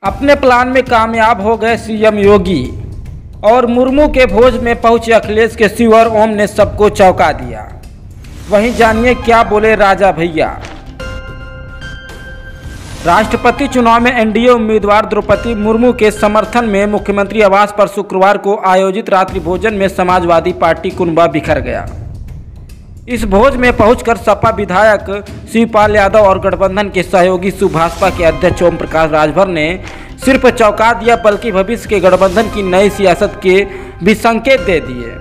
अपने प्लान में कामयाब हो गए सीएम योगी और मुर्मू के भोज में पहुंचे अखिलेश के शिव और ओम ने सबको चौंका दिया। वहीं जानिए क्या बोले राजा भैया। राष्ट्रपति चुनाव में एनडीए उम्मीदवार द्रौपदी मुर्मू के समर्थन में मुख्यमंत्री आवास पर शुक्रवार को आयोजित रात्रि भोजन में समाजवादी पार्टी कुनबा बिखर गया। इस भोज में पहुंचकर सपा विधायक शिवपाल यादव और गठबंधन के सहयोगी भाजपा के अध्यक्ष ओम प्रकाश राजभर ने सिर्फ चौंका दिया बल्कि भविष्य के गठबंधन की नई सियासत के भी संकेत दे दिए।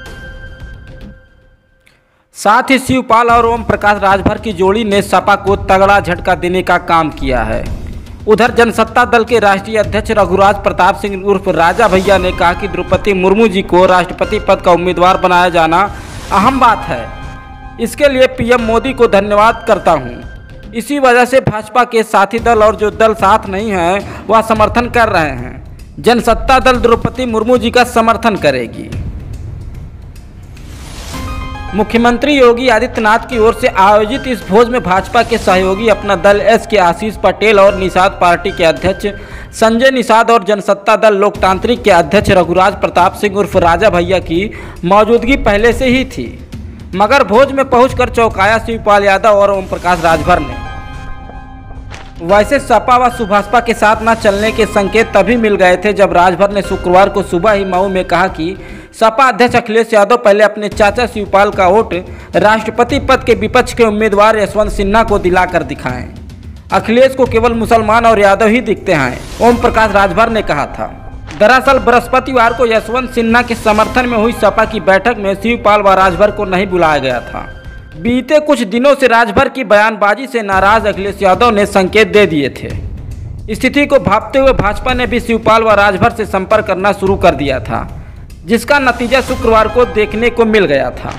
साथ ही शिवपाल और ओम प्रकाश राजभर की जोड़ी ने सपा को तगड़ा झटका देने का काम किया है। उधर जनसत्ता दल के राष्ट्रीय अध्यक्ष रघुराज प्रताप सिंह उर्फ राजा भैया ने कहा कि द्रौपदी मुर्मू जी को राष्ट्रपति पद का उम्मीदवार बनाया जाना अहम बात है। इसके लिए पीएम मोदी को धन्यवाद करता हूं। इसी वजह से भाजपा के साथी दल और जो दल साथ नहीं है वह समर्थन कर रहे हैं। जनसत्ता दल द्रौपदी मुर्मू जी का समर्थन करेगी। मुख्यमंत्री योगी आदित्यनाथ की ओर से आयोजित इस भोज में भाजपा के सहयोगी अपना दल एस के आशीष पटेल और निषाद पार्टी के अध्यक्ष संजय निषाद और जनसत्ता दल लोकतांत्रिक के अध्यक्ष रघुराज प्रताप सिंह उर्फ राजा भैया की मौजूदगी पहले से ही थी, मगर भोज में पहुंचकर चौंकाया शिवपाल यादव और ओम प्रकाश राजभर ने। वैसे सपा व भाजपा के साथ न चलने के संकेत तभी मिल गए थे जब राजभर ने शुक्रवार को सुबह ही मऊ में कहा कि सपा अध्यक्ष अखिलेश यादव पहले अपने चाचा शिवपाल का वोट राष्ट्रपति पद के विपक्ष के उम्मीदवार यशवंत सिन्हा को दिलाकर दिखाएं। अखिलेश को केवल मुसलमान और यादव ही दिखते हैं, ओम प्रकाश राजभर ने कहा था। दरअसल बृहस्पतिवार को यशवंत सिन्हा के समर्थन में हुई सपा की बैठक में शिवपाल व राजभर को नहीं बुलाया गया था। बीते कुछ दिनों से राजभर की बयानबाजी से नाराज अखिलेश यादव ने संकेत दे दिए थे। स्थिति को भांपते हुए भाजपा ने भी शिवपाल व राजभर से संपर्क करना शुरू कर दिया था, जिसका नतीजा शुक्रवार को देखने को मिल गया था।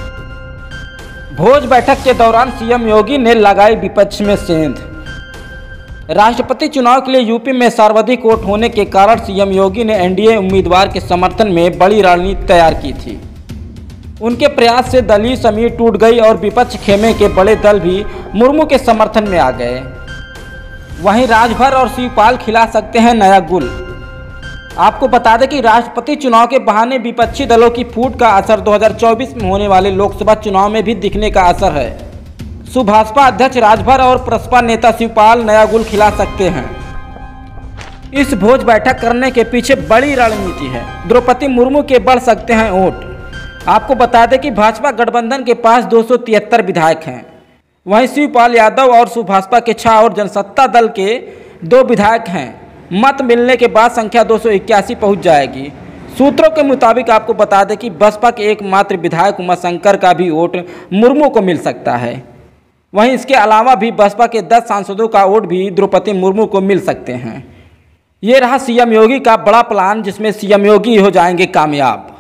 भोज बैठक के दौरान सीएम योगी ने लगाई विपक्ष में सेंध। राष्ट्रपति चुनाव के लिए यूपी में सर्वाधिक वोट होने के कारण सीएम योगी ने एनडीए उम्मीदवार के समर्थन में बड़ी रणनीति तैयार की थी। उनके प्रयास से दलीय समीर टूट गई और विपक्ष खेमे के बड़े दल भी मुर्मू के समर्थन में आ गए। वहीं राजभर और शिवपाल खिला सकते हैं नया गुल। आपको बता दें कि राष्ट्रपति चुनाव के बहाने विपक्षी दलों की फूट का असर 2024 में होने वाले लोकसभा चुनाव में भी दिखने का असर है। भाजपा अध्यक्ष राजभर और प्रसपा नेता शिवपाल नया गुल खिला सकते हैं। इस भोज बैठक करने के पीछे बड़ी रणनीति है। द्रौपदी मुर्मू के बढ़ सकते हैं वोट। आपको बता दें कि भाजपा गठबंधन के पास 273 विधायक हैं। वहीं शिवपाल यादव और भाजपा के 6 और जनसत्ता दल के 2 विधायक हैं। मत मिलने के बाद संख्या 281 पहुंच जाएगी। सूत्रों के मुताबिक आपको बता दें कि बसपा के एकमात्र विधायक उमाशंकर का भी वोट मुर्मू को मिल सकता है। वहीं इसके अलावा भी बसपा के 10 सांसदों का वोट भी द्रौपदी मुर्मू को मिल सकते हैं। ये रहा सीएम योगी का बड़ा प्लान, जिसमें सीएम योगी हो जाएंगे कामयाब।